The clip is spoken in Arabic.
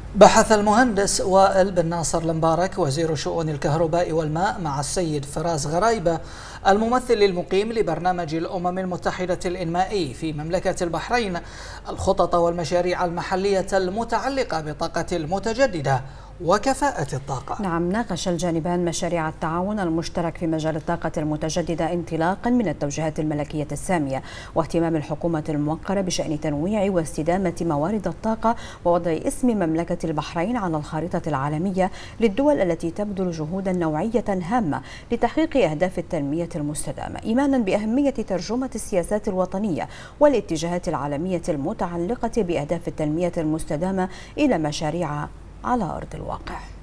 بحث المهندس وائل بن ناصر المبارك وزير شؤون الكهرباء والماء مع السيد فراس غرايبة الممثل المقيم لبرنامج الأمم المتحدة الإنمائي في مملكة البحرين الخطط والمشاريع المحلية المتعلقة بالطاقة المتجددة وكفاءة الطاقة. نعم، ناقش الجانبان مشاريع التعاون المشترك في مجال الطاقة المتجددة انطلاقا من التوجيهات الملكية السامية واهتمام الحكومة الموقرة بشأن تنويع واستدامة موارد الطاقة ووضع اسم مملكة البحرين على الخارطة العالمية للدول التي تبذل جهودا نوعية هامة لتحقيق أهداف التنمية المستدامة، إيمانا بأهمية ترجمة السياسات الوطنية والاتجاهات العالمية المتعلقة بأهداف التنمية المستدامة إلى مشاريع على أرض الواقع.